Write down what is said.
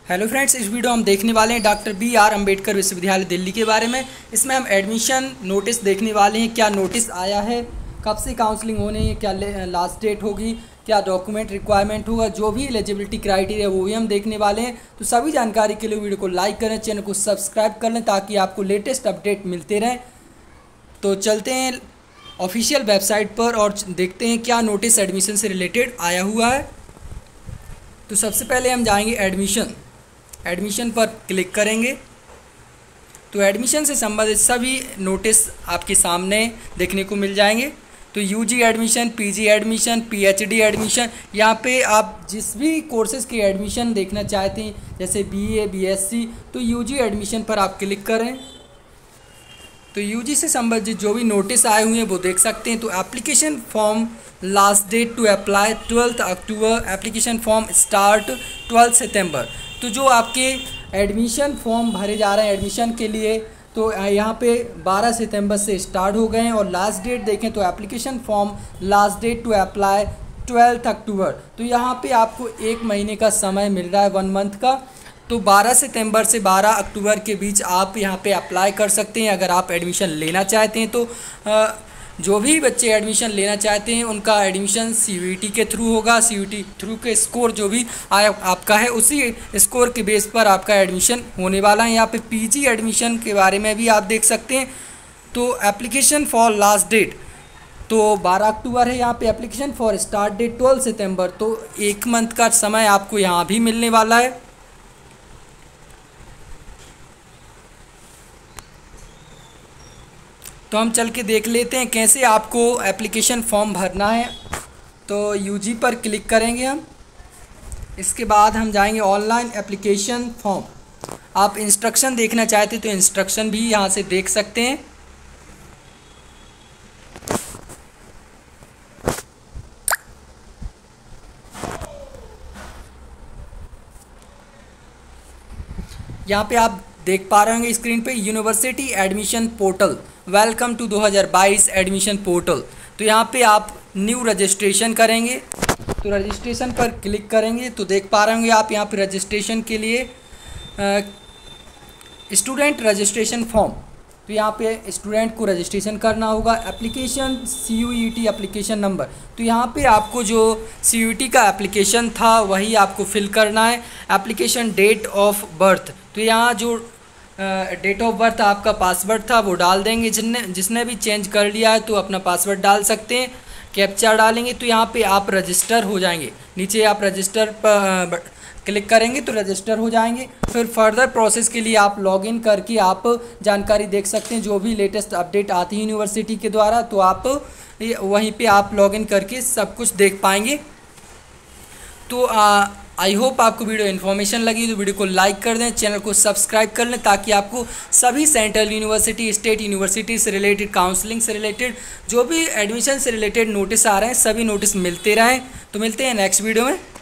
Hello friends, इस video हम देखने वाले हैं डॉक्टर BR अम्बेडकर विश्वविद्यालय दिल्ली के बारे में। इसमें हम एडमिशन नोटिस देखने वाले हैं, क्या नोटिस आया है, कब से काउंसलिंग होनी है, क्या लास्ट डेट होगी, क्या डॉक्यूमेंट रिक्वायरमेंट होगा, जो भी एलिजिबिलिटी क्राइटेरिया वो भी हम देखने वाले हैं। तो सभी जानकारी के लिए वीडियो को लाइक करें, चैनल को सब्सक्राइब कर लें ताकि आपको लेटेस्ट अपडेट मिलते रहें। तो चलते हैं ऑफिशियल वेबसाइट पर और देखते हैं क्या नोटिस एडमिशन से रिलेटेड आया हुआ है। तो सबसे पहले हम जाएंगे एडमिशन पर क्लिक करेंगे तो एडमिशन से संबंधित सभी नोटिस आपके सामने देखने को मिल जाएंगे। तो UG admission, PG admission, PhD admission, यहाँ पे आप जिस भी कोर्सेज़ की एडमिशन देखना चाहते हैं जैसे बीए, बीएससी, तो यूजी एडमिशन पर आप क्लिक करें। तो यूजी से संबंधित जो भी नोटिस आए हुए हैं वो देख सकते हैं। तो application form last date to apply 12 October, application form start 12 सितंबर। तो जो आपके एडमिशन फॉर्म भरे जा रहे हैं एडमिशन के लिए, तो यहाँ पे 12 सितंबर से स्टार्ट हो गए हैं और लास्ट डेट देखें तो application form last date to apply 12 October. तो यहाँ पे आपको 1 महीने का समय मिल रहा है, 1 मंथ का। तो 12 सितंबर से 12 अक्टूबर के बीच आप यहाँ पे अप्लाई कर सकते हैं अगर आप एडमिशन लेना चाहते हैं। तो जो भी बच्चे एडमिशन लेना चाहते हैं उनका एडमिशन CUET के थ्रू होगा। CUET थ्रू के स्कोर जो भी आपका है उसी स्कोर के बेस पर आपका एडमिशन होने वाला है। यहाँ पे पीजी एडमिशन के बारे में भी आप देख सकते हैं। तो एप्लीकेशन फॉर लास्ट डेट तो 12 अक्टूबर है, यहाँ पे एप्लीकेशन फॉर स्टार्ट डेट 12 सितंबर। तो 1 मंथ का समय आपको यहाँ भी मिलने वाला है। तो हम चल के देख लेते हैं कैसे आपको एप्लीकेशन फॉर्म भरना है। तो यूजी पर क्लिक करेंगे हम। इसके बाद हम जाएंगे ऑनलाइन एप्लीकेशन फॉर्म। आप इंस्ट्रक्शन देखना चाहते तो इंस्ट्रक्शन भी यहाँ से देख सकते हैं। यहाँ पे आप देख पा रहे होंगे स्क्रीन पे university admission portal, welcome to 2022 admission portal. तो यहाँ पे आप न्यू रजिस्ट्रेशन करेंगे। तो रजिस्ट्रेशन पर क्लिक करेंगे तो देख पा रहे होंगे आप यहाँ पे रजिस्ट्रेशन के लिए स्टूडेंट रजिस्ट्रेशन फॉर्म। तो यहाँ पे स्टूडेंट को रजिस्ट्रेशन करना होगा। एप्लीकेशन CUET एप्लीकेशन नंबर, तो यहाँ पे आपको जो CUET का एप्लीकेशन था वही आपको फिल करना है। एप्लीकेशन डेट ऑफ बर्थ, तो यहाँ जो डेट ऑफ बर्थ आपका पासवर्ड था वो डाल देंगे। जिसने भी चेंज कर लिया है तो अपना पासवर्ड डाल सकते हैं। कैप्चा डालेंगे तो यहाँ पे आप रजिस्टर हो जाएंगे। नीचे आप रजिस्टर पर क्लिक करेंगे तो रजिस्टर हो जाएंगे। फिर फर्दर प्रोसेस के लिए आप लॉगिन करके आप जानकारी देख सकते हैं। जो भी लेटेस्ट अपडेट आती है यूनिवर्सिटी के द्वारा तो आप वहीं पे आप लॉगिन करके सब कुछ देख पाएंगे। तो आई होप आपको वीडियो इन्फॉर्मेशन लगी तो वीडियो को लाइक कर दें, चैनल को सब्सक्राइब कर लें ताकि आपको सभी सेंट्रल यूनिवर्सिटी, स्टेट यूनिवर्सिटी से रिलेटेड, काउंसलिंग से रिलेटेड, जो भी एडमिशन से रिलेटेड नोटिस आ रहे हैं सभी नोटिस मिलते रहें। तो मिलते हैं नेक्स्ट वीडियो में।